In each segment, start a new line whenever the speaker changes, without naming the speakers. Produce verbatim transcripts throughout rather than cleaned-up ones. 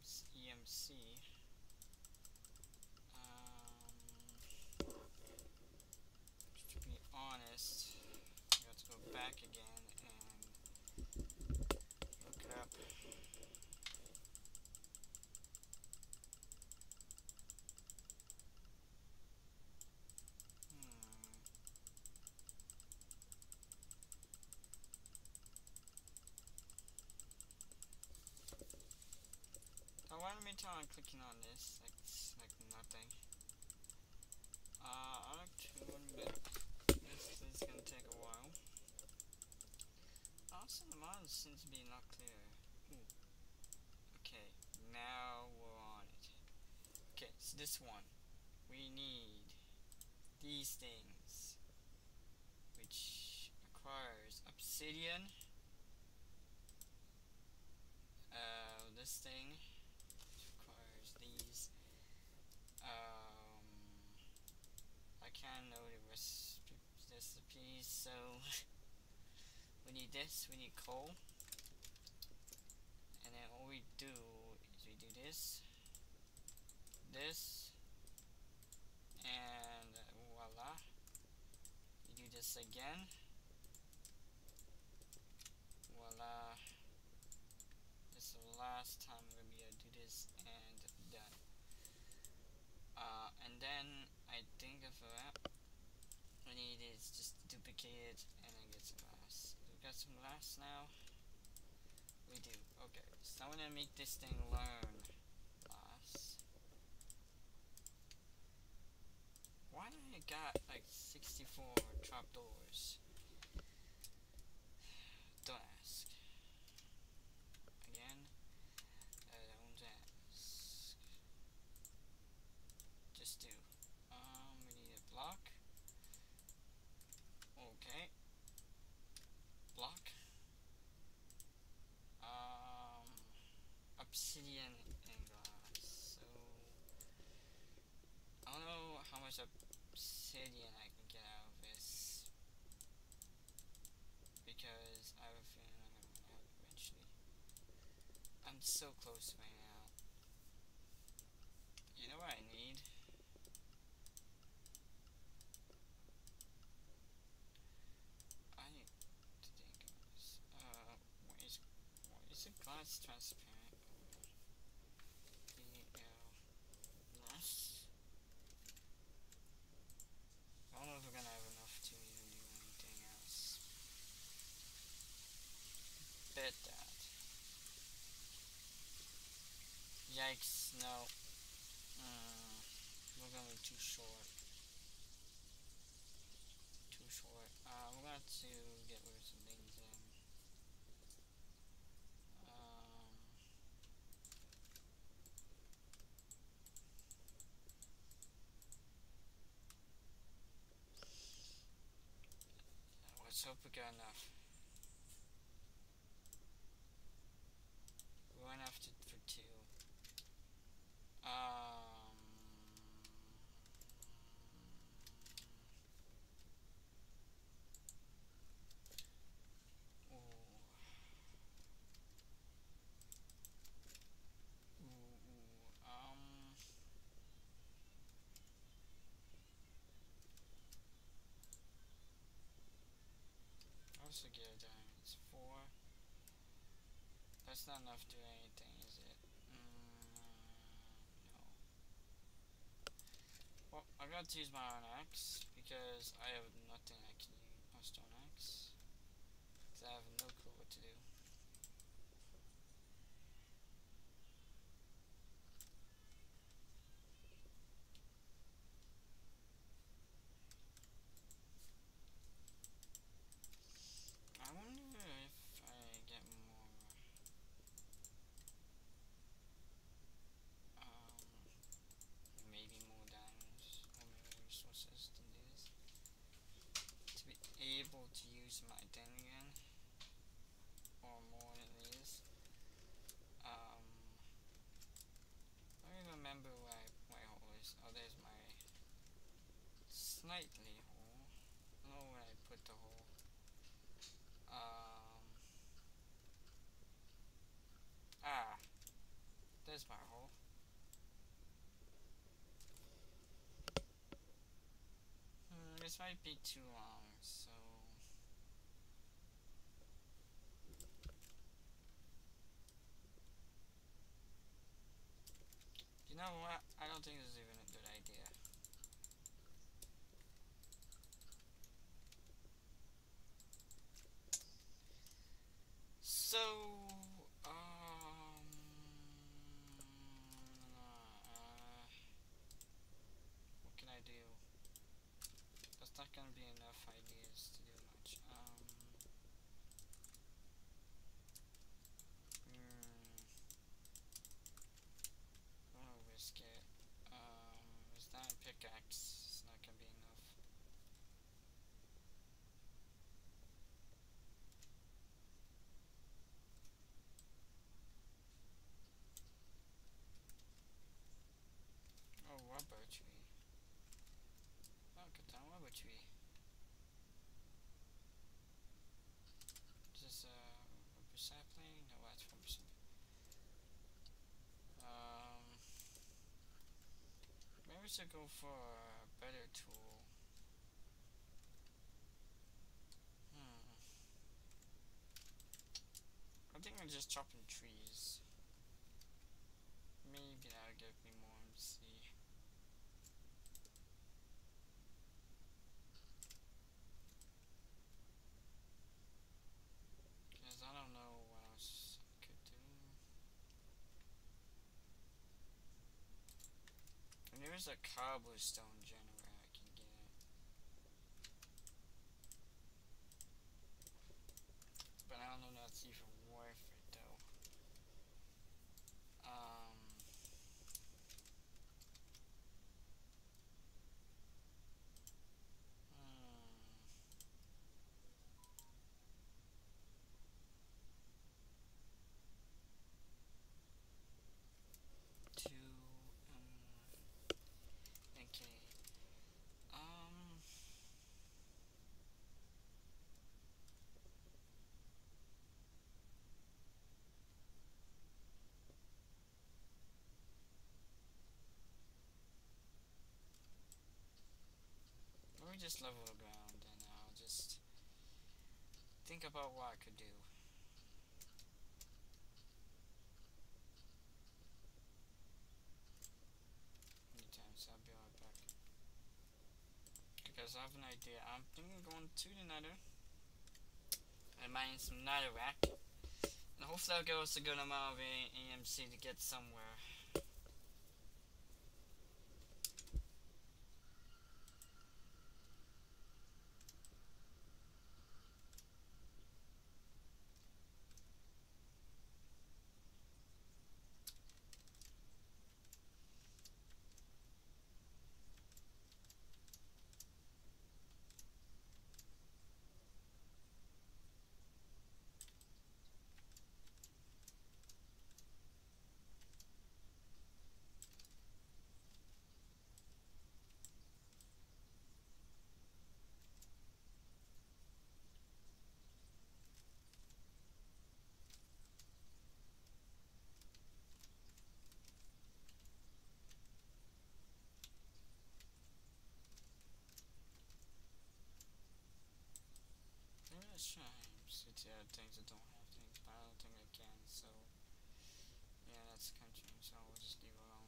E M C. Um, to be honest, I got to go back again and look it up. Hmm. Why am I telling clicking on this? Like, it's like nothing. Uh, I like to admit this is gonna take a while. Also, the model seems to be not clear. Ooh. Okay, now we're on it. Okay, so this one. We need these things, which requires obsidian. Uh, this thing requires these. Um, I can't know the recipe, recipes, so we need this. We need coal, and then all we do is we do this, this, and uh, voila. We do this again. Voila. This is the last time we're gonna be able to do this, and done. Uh, and then I think of that we need is just duplicate it and then get some glass. We got some glass now. We do. Okay, so I'm gonna make this thing learn glass. Why do I got like sixty-four trapdoors? Don't ask. Again, I don't ask. Just do. Um, we need a block. Okay. Block. Um, obsidian and glass. So I don't know how much obsidian I can get out of this, because I have a feeling I'm gonna run out eventually. I'm so close right now. You know what I need? I need to think of this. Uh, why is, why is the glass transparent? The uh, glass. I don't know if we're gonna have enough to even do anything else. Bet that. Yikes, no. Mm, we're gonna be too short. Too short. Uh, we're gonna have to get rid of some things in. Um, let's hope we got enough. We're gonna have to for two. Um, ooh. Ooh, ooh, um, also get a diamond. It's four. That's not enough to do anything, is it? Mm, no. Well, I got to use my own axe because I have nothing I can use my stone axe. Because I have no clue what to do. I wonder if I get more, um, maybe more diamonds or maybe resources than this to be able to use my thing again, or more than this. Um, I don't even remember where I, my hole is. Oh, there's my slightly hole. I don't know where I put the hole. Um, ah, there's my might be too long, so you know what? I don't think this is even a good idea. So, um, uh, what can I do? That's not gonna be enough ideas to do much. Um, hmm, I'm gonna risk it. Um, it's not a pickaxe. It's not gonna be enough. Oh, rubber tree. Oh, Catan rubber tree. Is this a rubber sapling? No, that's rubber sapling. Um, maybe we should go for a better tool. Hmm. I think I'm just chopping trees. Maybe that'll give me more M C. Because I don't know what else I could do. And there's a cobblestone generator I can get. But I don't know if that's even worth it though. Um, hmm, two, um, okay. Um, let me just level the ground and I'll just think about what I could do. Anytime, so I'll be right back. Because I have an idea. I'm thinking of going to the nether and mining some netherrack. And hopefully I'll give us a good amount of A M C to get somewhere. Maybe let's try and see the other things that don't have things, but I don't think I can, so yeah, that's country, so we'll just leave it alone.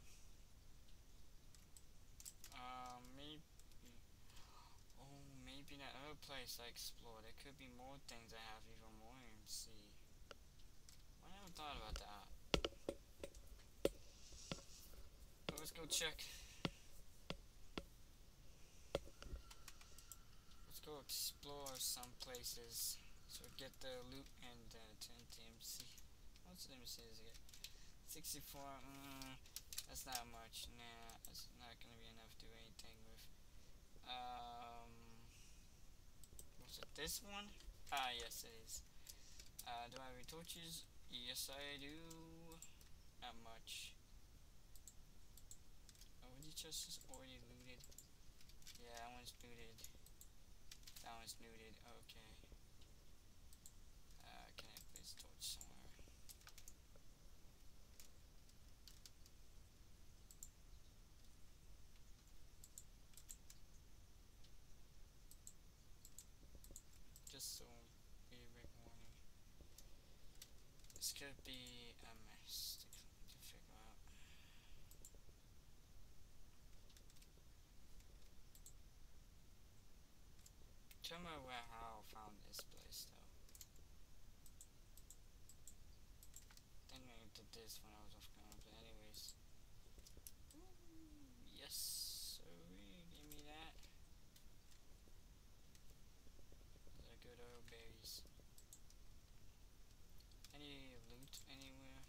Um, maybe, oh, maybe that other place I explored, there could be more things that have even more M C. I never thought about that. But let's go check. Let's go explore some places so we get the loot and uh, turn to M C. What's the M C is it? sixty-four, mm, that's not much. Nah, that's not gonna be enough to do anything with. Um, was it this one? Ah, yes it is. Uh, do I have any torches? Yes I do. Not much. Oh, the chest is already looted. Yeah, that one's looted. That one's looted. Okay. Uh, can I place torch somewhere? be a mess to, to figure out. Tell me where how I found this place though. Then I did this when I was off camera, but anyways. Ooh, yes, sorry, give me that. The good old berries. Any loot anywhere?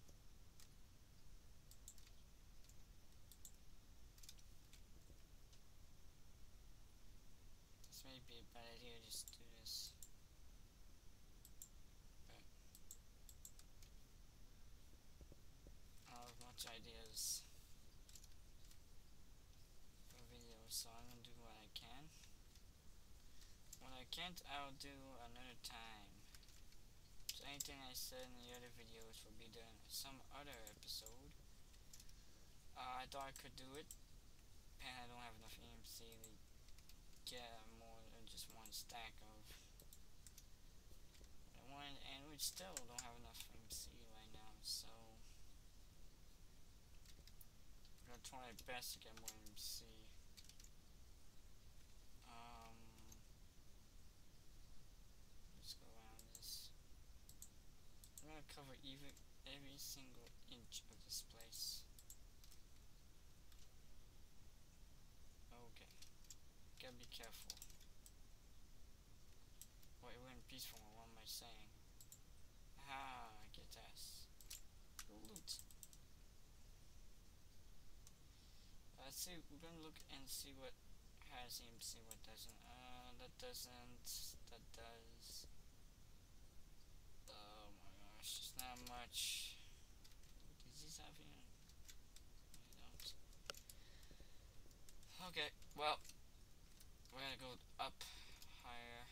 This may be a bad idea, just do this. But I don't have much ideas for videos, so I'm gonna do what I can. When I can't, I'll do another time. So anything I said in the other videos will be done in some other episode. Uh, I thought I could do it, and I don't have enough E M C to get more than just one stack of one, and we still don't have enough E M C right now, so I'm gonna try my best to get more E M C. Um, let's go around this. I'm gonna cover even every single inch of this place. Okay, gotta be careful. Wait, we're in peaceful. What am I saying? Ah, get this. Loot. Let's see. We're gonna look and see what has E M C, what doesn't. Uh, that doesn't. That does. Oh my gosh, it's not much. What does this have here? I don't. Okay, well, we're gonna go up higher.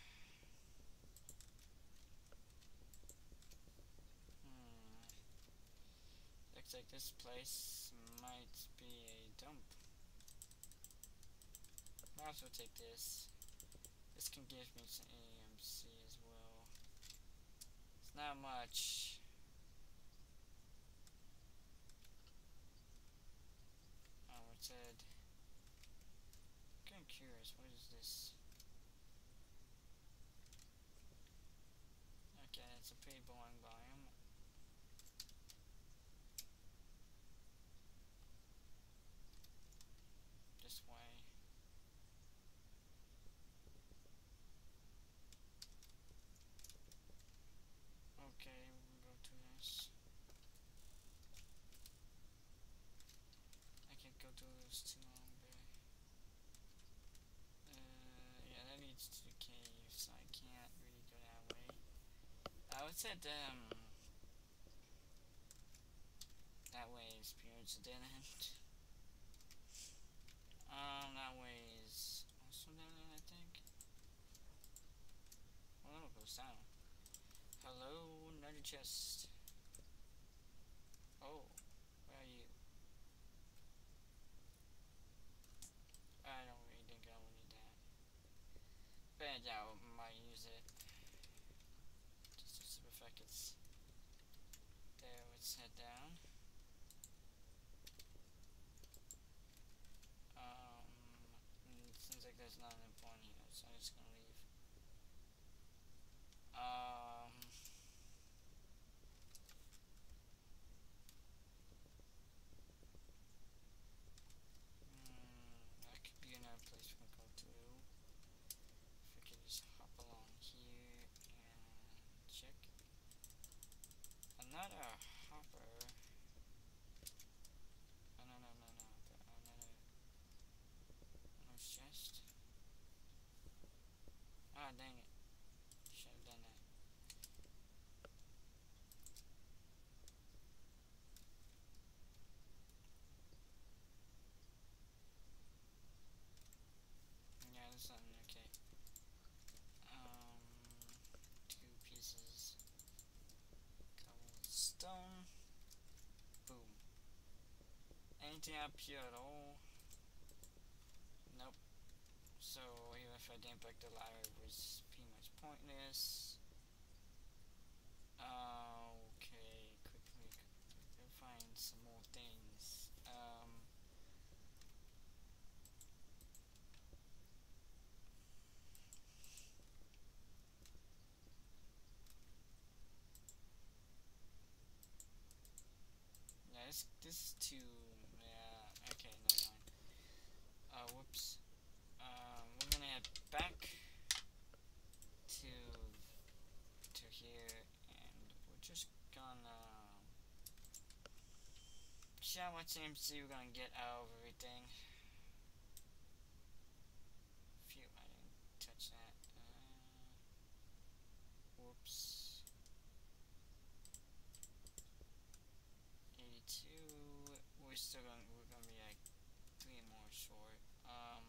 Hmm. Looks like this place might be a dump. Might as well take this. This can give me some E M C as well. It's not much. Oh, it said. I'm kind of curious. What is this? Okay, it's a pretty boring biome. This way. Okay, we'll go to this. I can't go to this too long, but uh, yeah, that leads to the cave, so I can't really go that way. I would say um that way is pretty much a dead end. Um, that way is also dead end, I think. Well, I'm gonna go down. Hello, another chest. Oh, where are you? I don't really think I will need that. But yeah, I might use it. Just to see if I could. There, let's head down. Um, it seems like there's not enough on here, so I'm just gonna leave. Um. Hmm, that could be another place we can go to. If we could just hop along here and check. Another hopper. Oh, no, no, no, no. Another. Another chest. Ah, dang it. Should have done that. Yeah, there's something. Okay. Um, two pieces. Cobblestone. Boom. Anything up here at all? Nope. So even if I didn't break the ladder, it was pretty much pointless. Uh, okay, this is too, yeah, okay, never mind. Uh, whoops. Um, we're gonna head back to, to here, and we're just gonna see how much M C we're gonna get out of everything. Phew, I didn't touch that. Uh, whoops. eighty-two. We're still going. We're gonna be like three more short. Um,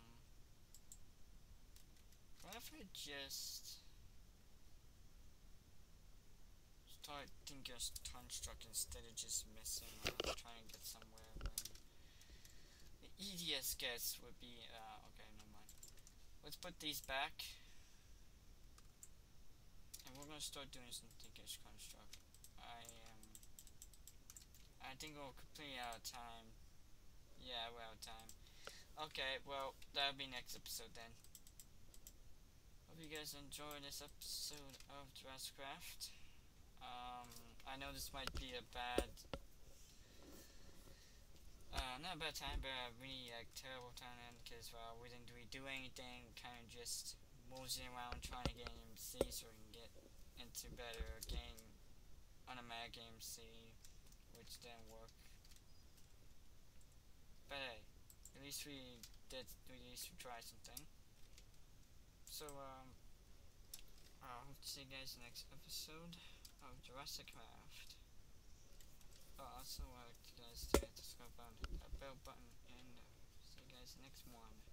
what if I just start thinking of construct instead of just messing around trying to get somewhere when the E D S guess would be. Uh, okay, never mind. Let's put these back, and we're gonna start doing some thinkish construct. I am. I think we're completely out of time. Yeah, we're out of time. Okay, well, that'll be next episode then. Hope you guys enjoyed this episode of Jurassic Craft. Um, I know this might be a bad, uh, not a bad time, but a really like terrible time because uh, we didn't really do anything. Kind of just moseying around trying to get an M C so we can get into better game, automatic M C, which didn't work. But hey, at least we did, at least we tried something. So, um, I hope to see you guys in the next episode of Jurassic Craft. Oh, also, I would like you guys to hit the subscribe button, hit that bell button, and uh, see you guys next one.